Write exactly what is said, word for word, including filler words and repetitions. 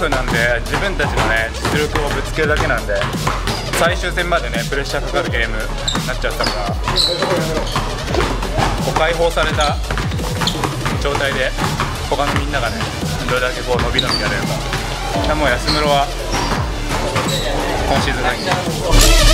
フなんで自分たちのね実力をぶつけるだけなんで、最終戦までねプレッシャーかかるゲームになっちゃったから、こう解放された状態で他のみんながねどれだけこう伸び伸びやれるか。もう安室は今シーズンないんで。